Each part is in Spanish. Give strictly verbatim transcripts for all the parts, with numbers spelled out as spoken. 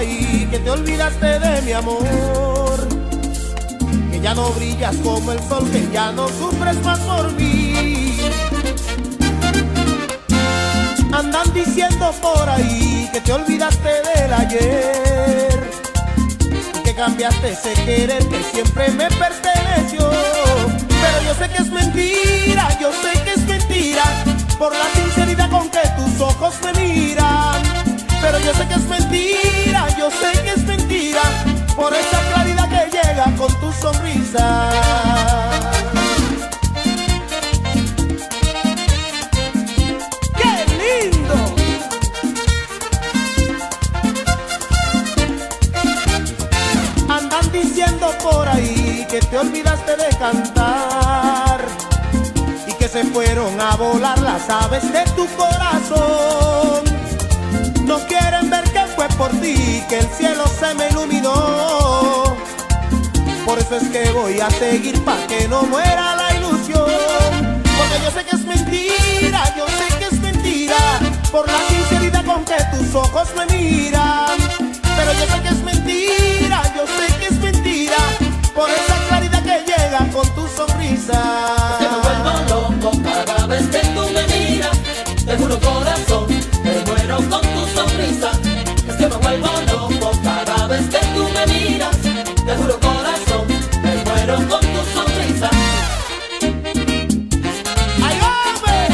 ahí que te olvidaste de mi amor, que ya no brillas como el sol, que ya no sufres más por mí. Andan diciendo por ahí que te olvidaste del ayer y que cambiaste ese querer que siempre me perteneció. Pero yo sé que es mentira, yo sé que es mentira, por la sinceridad con que tus ojos me miran. Pero yo sé que es mentira, yo sé que es mentira, por esa claridad que llega con tu sonrisa. Por ahí que te olvidaste de cantar y que se fueron a volar las aves de tu corazón. No quieren ver que fue por ti que el cielo se me iluminó. Por eso es que voy a seguir pa' que no muera la ilusión. Porque yo sé que es mentira, yo sé que es mentira, por la sinceridad con que tus ojos me miran. Pero yo sé que es mentira, yo sé que es mentira, por esa claridad que llega con tu sonrisa. Que me vuelvo loco cada vez que tú me miras. Te juro corazón, me muero con tu sonrisa. Es que me vuelvo loco cada vez que tú me miras. Te juro corazón, me muero con tu sonrisa. ¡Ay, hombre!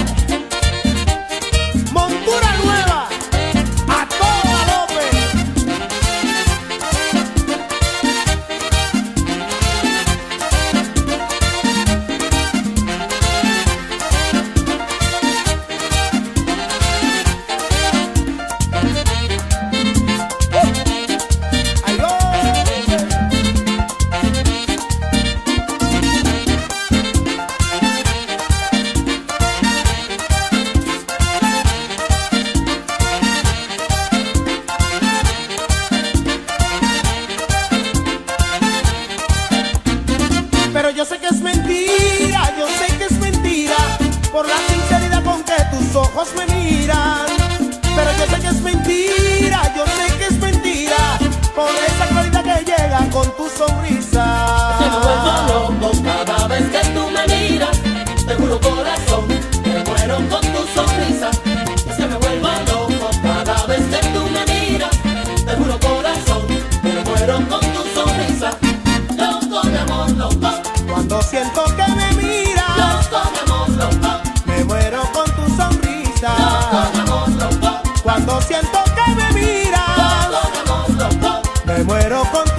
Montura nueva, a todo galope. Pero yo sé que es mentira, yo sé que es mentira, por la sinceridad con que tus ojos me miran. Pero yo sé que es mentira, yo sé que es mentira, por esa claridad que llega con tu sonrisa. Que me vuelvo loco cada vez que tú me miras. Te juro corazón, me muero con tu sonrisa. Es que me vuelvo loco cada vez que tú me miras. Te juro corazón, me muero con tu sonrisa. Loco de amor, loco. Cuando siento que me miras, Loco de amor, loco. me muero con tu sonrisa. Loco de amor, loco. Cuando siento que me miras, Loco de amor, loco. me muero con tu